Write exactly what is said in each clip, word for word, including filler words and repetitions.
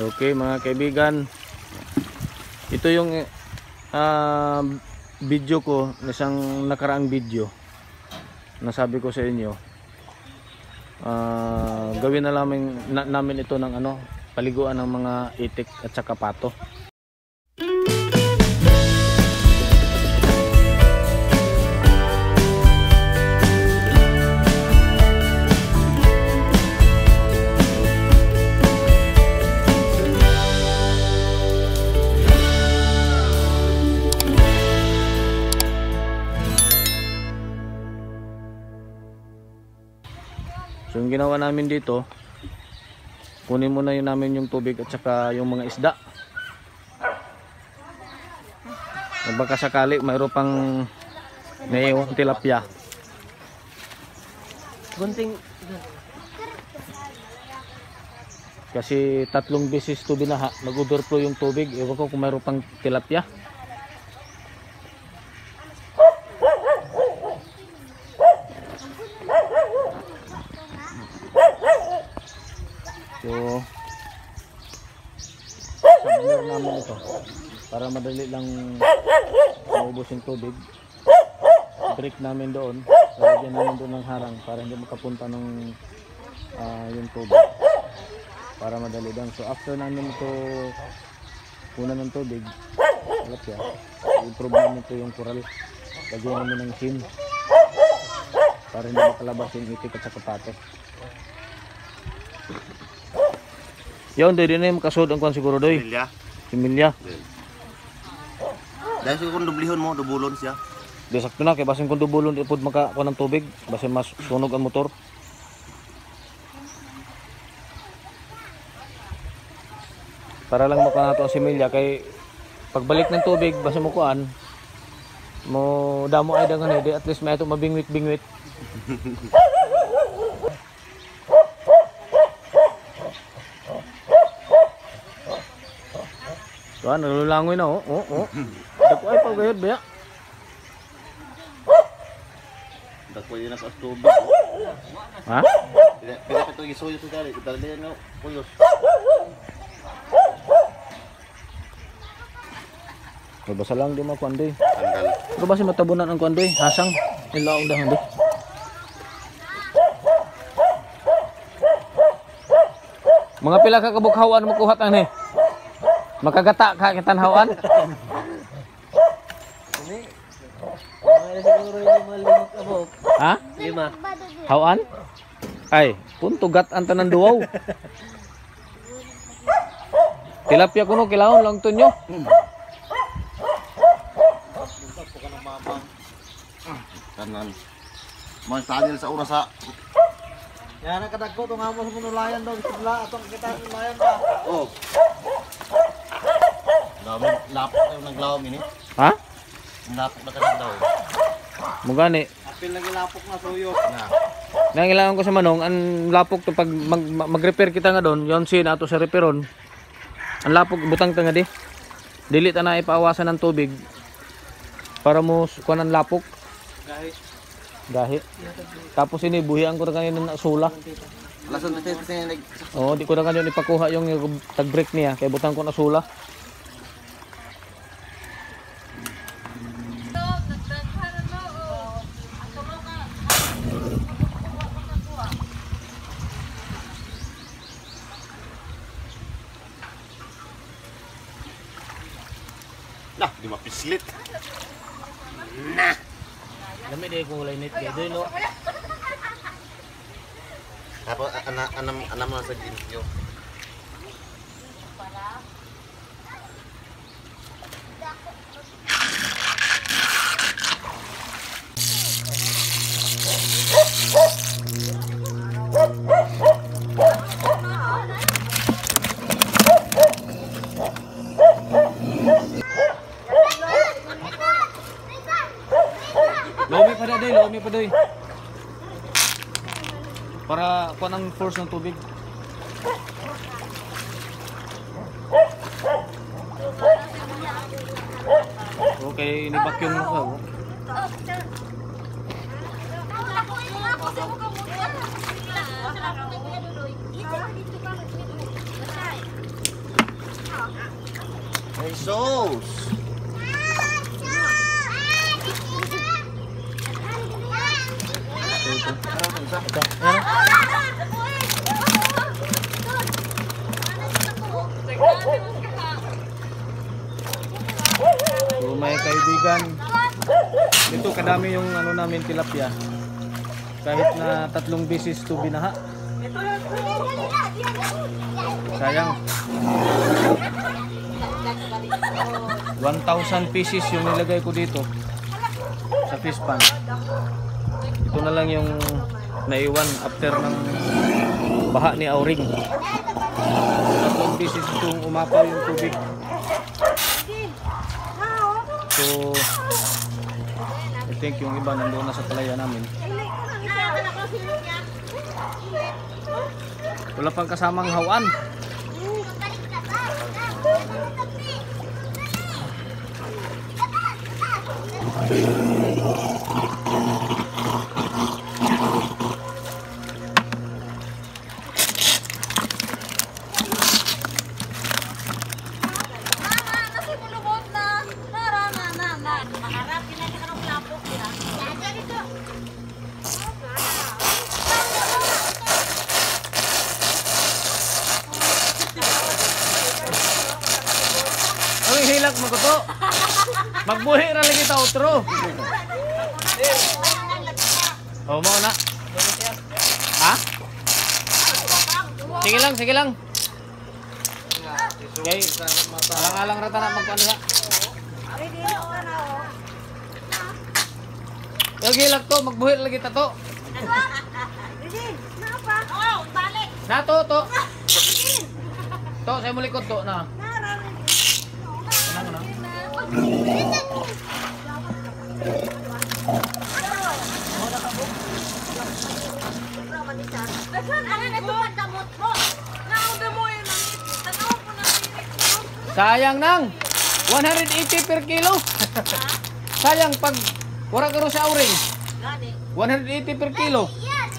Okay mga kaibigan, ito yung uh, video ko, isang nakaraang video nasabi ko sa inyo. Uh, gawin na namin, na, namin ito ng ano, paliguan ng mga itik at saka pato. So yung ginawa namin dito, kunin muna yun namin yung tubig at saka yung mga isda. Baka sakali mayroon pang naiiwang tilapia. Gunting. Kasi tatlong beses to binaha, nag-overflow yung tubig. Ewan ko kung mayroon pang tilapia. So sabler namin ito para madali lang maubos yung tubig. Break namin doon, lalagyan namin doon ng harang para hindi makapunta ng uh, yung tubig, para madali lang. So after namin ito punan ng tubig, tilapia, improve namin ito yung coral, lagyan namin ng sim para hindi makalabas yung itik at saka pato. Yun, doy din na yung makasod ang kwan siguro doy. Similya. Similya. Dahil siguro kung dublihon mo, dubulon siya. Di sakto na, kaya basin kung dubulon, ipod makakuha ng tubig, basin mas sunog ang motor. Para lang maka nato ang similya, kay pagbalik ng tubig, basin mo kuan, mo damo ay dangan eh, at least may ito mabingwit-bingwit. Tuan, nalulangoy na oh. Oh, oh. Dako ay pagayod ba? Dako yun na sa tubig. Ha? Pila pa ito isuyo ito dali. Dali yan nga, puyos. May basa lang di mo kuandoy. Tanggal. Pero basi matabunan ang kuandoy, hasang. Ilaong dahan doy. Mga pila ka kabukhawan mo kuhat ani. Makagata ka kitanhawan. Ini. Mga siguro yung mga limang kabok. Ha? Lima. Hawan? Ay, puntugat ang tanan duwaw. Tilapia kuno kilahon lang tunyo. Kanan. Mga sanil sa una sa... Yan ang kadagko itong amo sa punulayan daw. Isibla itong kita ng layan ba? Oh. Dami, lapok na yung naglawang ini. Ha? Lapok na kanang daw. Mugani. Apil lagi lapok na suyok. Na. Nangailangan ko sa manong, ang lapok to pag mag, mag-repair kita nga doon, yon sin ato sa repairon. Ang lapok butang ta nga di. Dili ta na ipaawasan ng tubig para mo kuan ang lapok. Gahi. Gahi. Tapos ini buhian ko na kanina na sula. Lason kasi kasi nag... Oo, di ko na kanina ipakuha yung tag-break niya kay butang ko na sula. Nah, di mapislit. Dami di ko kulay net kay doy no. Apa anak anam anam na sa ginyo. Lomi pa doy, lomi pa doy. Para kuan ang force ng tubig. Okay, ni-vacuum mo ko. Ay, sus! Ito. Ayan. So may kaibigan, ito kadami yung ano namin tilapia. Kahit na tatlong beses to binaha. Sayang. one thousand pieces yung nilagay ko dito sa fish pan. Ito na lang yung naiwan after ng baha ni Auring. Tatlong pieces itong umapaw yung tubig. So I think yung iba nandoon na sa palaya namin. Wala pang kasamang hawan. Ang hilak mo ko to. Magbuhi ra lagi ta outro. Oh, mo na. Ha? Sige lang, sige lang. Okay. Alang-alang rata na magkuan sa. Yung hilak to, magbuhi ra lagi ta to. Na to, to. To, saya mo likod to na. Ano na? Sayang nang one hundred eighty per kilo. Sayang pag wala ka sa Auring. one hundred eighty per kilo.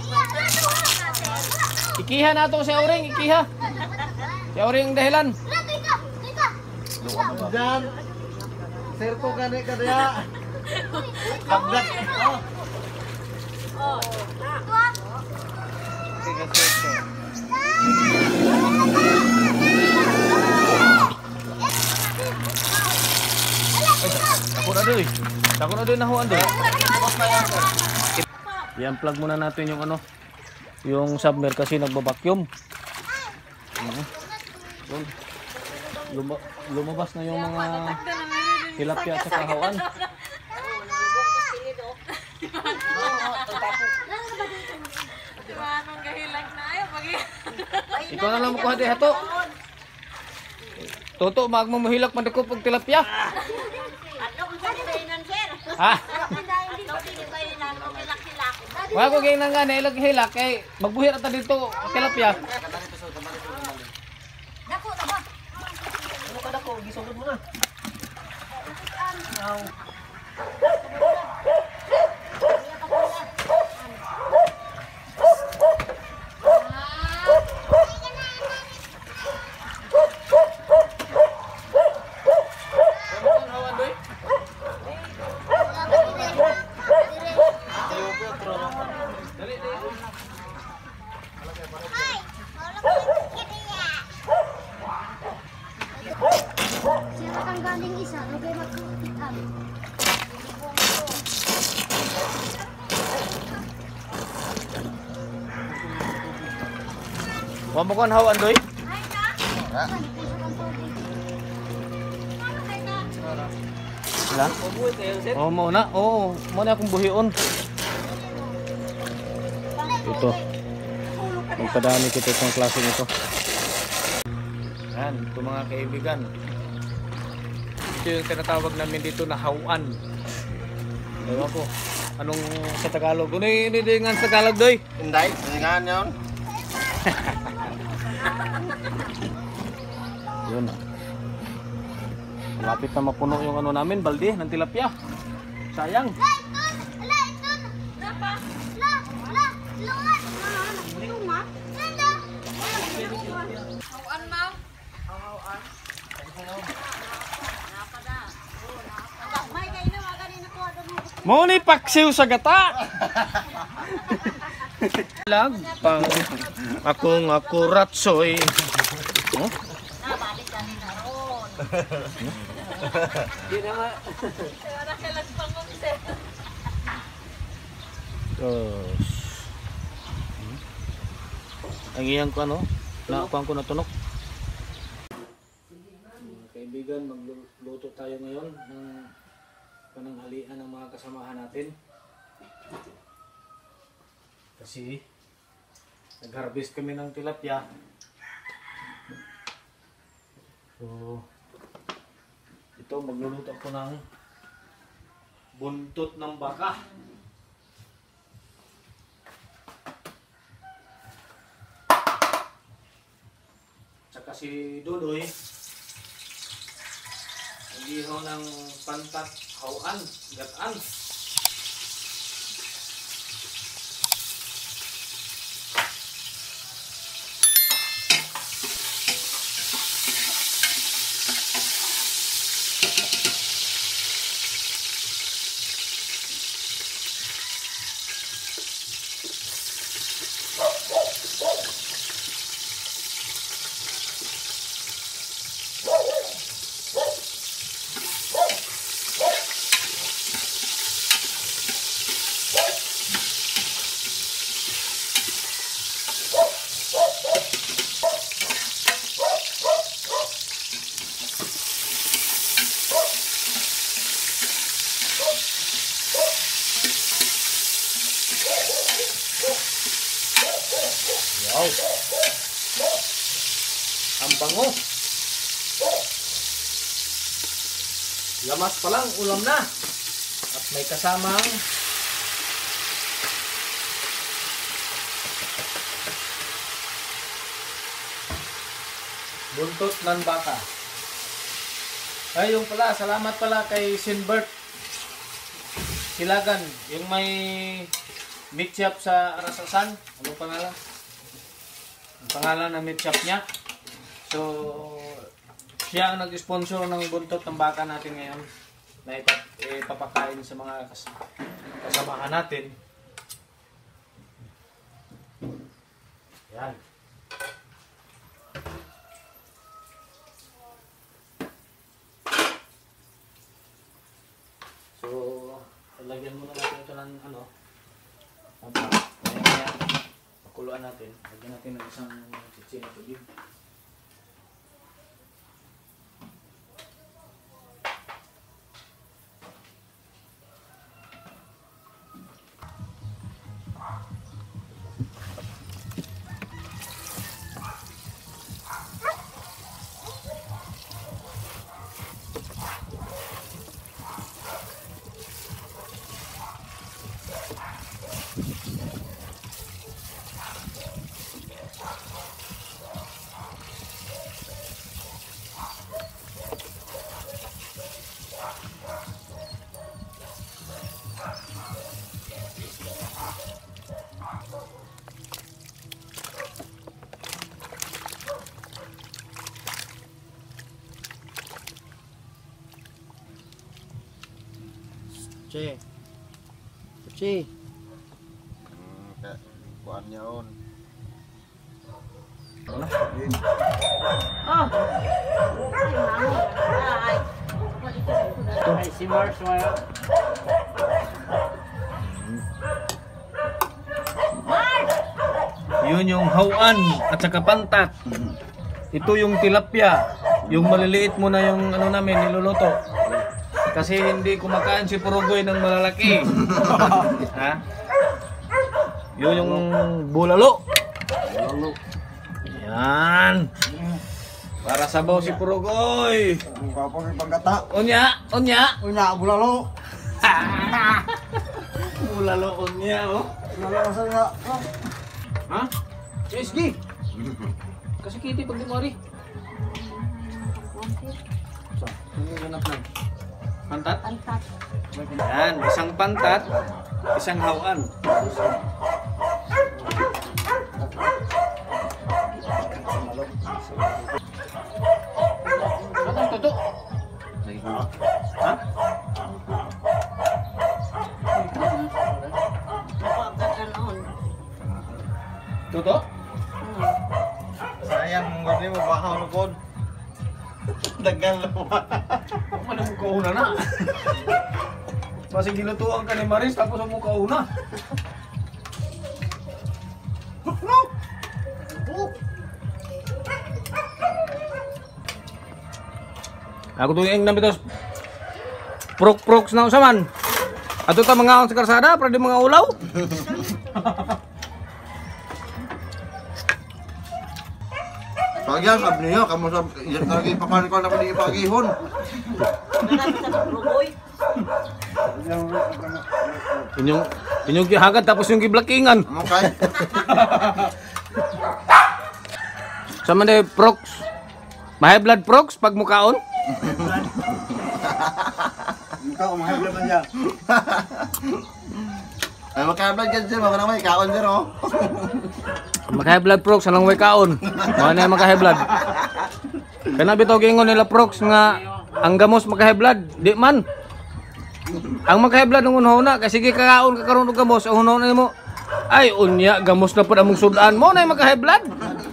Ikiha na ito si Auring, ikiha. Si Auring ang dahilan. Diyan. Sir ko gani ka diya. Pagdak. Oh. Sige, sir. Ako na doy. Ako na doy nahuan doy. I-unplug muna natin yung ano, yung submer kasi nagba-vacuum. Yun. Luma, lumabas na yung mga tilapia at saka hawan. Ikaw na lang makuha di hato. Toto, magmamahilak madako pag tilapia. Ha? Wala ko kayo nang nga nailag hilak kay magbuhir ata dito tilapia. Dako, gisugod mo na. Siya kang galing isa, lugay magkakitan. Wa mo kon hawan doy? Wala? Oh, mo na. Oo, mo na akong buhion. Ito. Magpadami kita itong klase nito. Yan, ito mga kaibigan. Ito yung tinatawag namin dito na hawan. Ewan ko. Anong sa Tagalog? Ano yung hindi sa Tagalog doy? Hindi, hiningaan yun. Yun. Malapit na mapuno yung ano namin, balde ng tilapia. Sayang. Mo ni paksiw sa gata. Lag pang akong ako ratsoy. Oh? Di na nga. Terus. Ang iyang ko ano? Nakuha ko na tunok. Kaibigan, magluto tayo ngayon ng pananghalian ng mga kasamahan natin. Kasi nag-harvest kami ng tilapia. So ito, magluluto ko ng buntot ng baka. Tsaka si Dudoy nagihaw ng pantat hawan, gataan. Wow! Ang bango! Lamas pa lang, ulam na! At may kasamang buntot ng baka. Ay, yung pala, salamat pala kay Sinbert Silagan, yung may meat shop sa Arasasan. Ano pangalan? Ang pangalan ng meat shop niya. So, siya ang nag-sponsor ng buntot ng baka natin ngayon na ipapakain sa mga kas kasamahan natin. Yan. So, lagyan muna natin ito ng ano, apa, kaya pakuluan natin. Lagyan natin ng isang chichi na tubig. Che. Che. Hmm, kayak kuannya on. Ah. Ay, si Mars wala. Yun yung hawan at saka pantat. Ito yung tilapia. Yung maliliit mo na yung ano namin niluluto. Kasi hindi kumakain si Purugoy ng malalaki. Ha? Yun yung bulalo. Lalu Yan. Para sabaw si Purugoy. apa yang panggata? Unya, unya. Punya bulalo. Bulalo unya, oh. Bulalo maksudnya. Ha? S G. Kasi kiti pag dumari. So, ano yung hanap na? Pantat? Pantat. Yan, isang pantat, isang hawan. Ano ang toto? Ha? Sayang mong gabi mo baka lukod. Dagal mo. Ano mo kauna na? Masig gilutuan ka ni Maris tapos mo kauna. Ako tuing na bitos. Prok-proks na usaman. Ato ta mga sa karsada para di mga ulaw. Pagyan, sabi niyo, kamu sa yan lagi papanin ko na ko di ipagihon. Inyong inyong gihagad tapos yung giblakingan. Amo kay. Sama de proks. Mahay blood proks pag mukaon. Ikaw mahal naman niya. Ay makablad kan sir, mga may kaon sir oh. Makahay blood proks anong way kaon. Mao na makahay blood. Kana bitaw gingon nila proks nga ang gamos makahay blood, di man. Ang makahay blood ng unhona kasi sige kakaon ka karon og gamos, ang unhona nimo. Ay unya gamos na pud among sudan mo na makahay blood.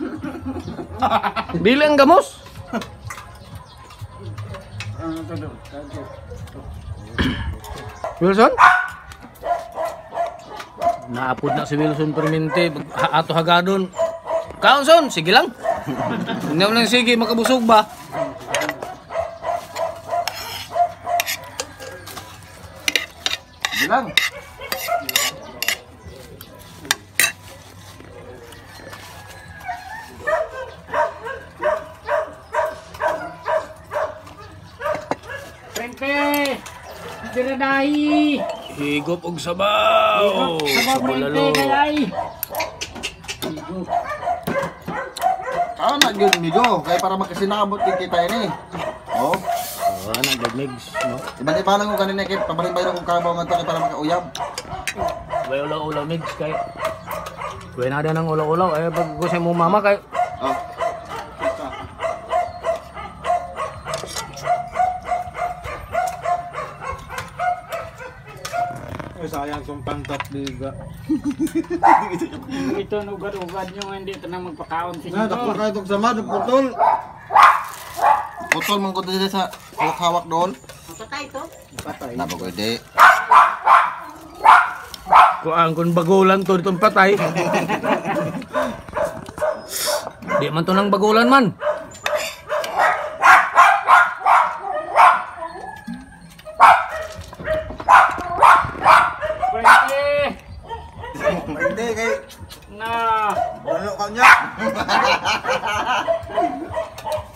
Dili ang gamos. Wilson? Naapod na si Wilson permente ha ato hagadon. Kaunson, sige lang. Hindi mo lang sige, makabusog ba? Bilang. Prente! Diradahi! Higop og sabaw. Sabaw prente kay. Ah, nagyud migo, kay para makasinabot din kita ini. Oh, Oh, nagdagmigs, no? iba-iba lang ko kanina kay pabalin-balin ko kabaw nga to kay para makauyab. Way ulaw-ulaw migs kay. Way na ng ulaw-ulaw ay pag gusto mo mama kay Oh. Ay sayang kung pantat liga. Ito nugad-ugad nyo hindi ito na magpakaon si Na dako Senyor. kay tog sama putol. Putol man ko dito sa hawak doon. Patay. Na ba pwede? kuan kun bagulan to ditong patay. Di man to nang bagulan man. Prente! Hindi kay Na! ano kanya.